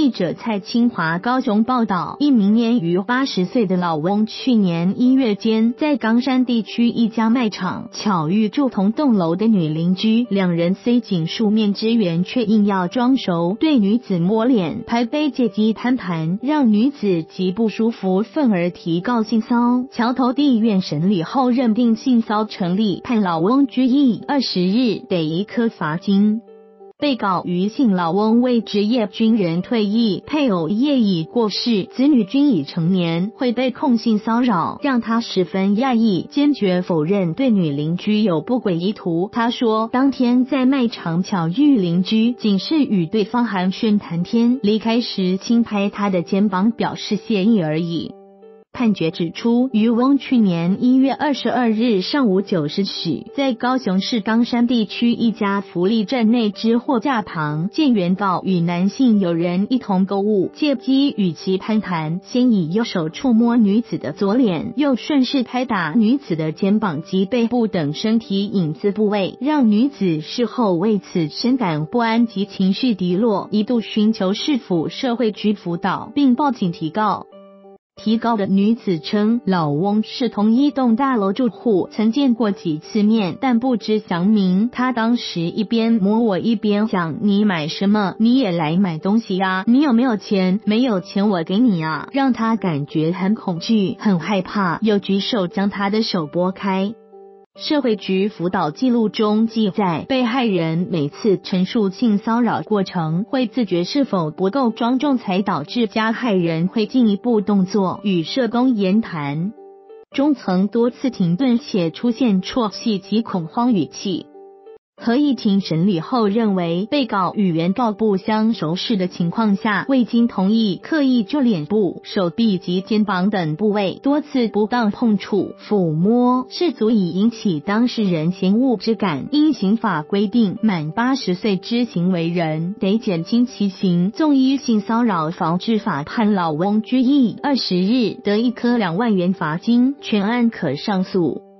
记者蔡清华高雄报道，一名年逾80岁的老翁，去年1月间在冈山地区一家卖场巧遇住同栋楼的女邻居，两人虽仅数面之缘，却硬要装熟，对女子摸脸、拍背，借机攀谈，让女子极不舒服，愤而提告性骚。桥头地院审理后认定性骚成立，判老翁拘役20日，得1颗罚金。被告余姓老翁为职业军人退役，配偶业已过世，子女均已成年，会被控性骚扰，让他十分讶异，坚决否认对女邻居有不轨意图。他说，当天在卖场巧遇邻居，仅是与对方寒暄谈天，离开时轻拍他的肩膀表示谢意而已。判决指出，渔翁去年1月22日上午9时许，在高雄市冈山地区一家福利站内之货架旁，见原告与男性友人一同购物，借机与其攀谈，先以右手触摸女子的左脸，又顺势拍打女子的肩膀及背部等身体隐私部位，让女子事后为此深感不安及情绪低落，一度寻求市府社会局辅导，并报警提告。提告的女子称，老翁是同一栋大楼住户，曾见过几次面，但不知详名。他当时一边摸我一边讲，你买什么？你也来买东西啊？你有没有钱？没有钱我给你啊，让他感觉很恐惧很害怕，又举手将他的手拨开。社会局辅导记录中记载，被害人每次陈述性骚扰过程，会自觉是否不够庄重，才导致加害人会进一步动作与社工言谈中曾多次停顿，且出现啜泣及恐慌语气。合议庭审理后认为，被告与原告不相熟识的情况下，未经同意刻意就脸部、手臂及肩膀等部位多次不当碰触、抚摸，是足以引起当事人嫌恶之感。因刑法规定，满80岁之行为人得减轻其刑。纵依性骚扰防治法判老翁拘役20日，得1颗2万元罚金，全案可上诉。